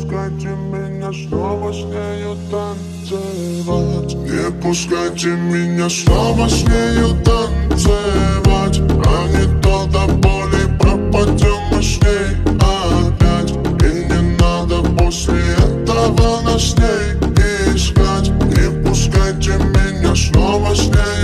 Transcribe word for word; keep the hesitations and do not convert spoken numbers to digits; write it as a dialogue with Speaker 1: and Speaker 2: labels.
Speaker 1: пускайте меня снова с нею танцевать. Не пускайте меня снова с нею танцевать, а не то до боли пропадем мы с ней опять. И не надо после этого нас с ней искать. Не пускайте меня снова с ней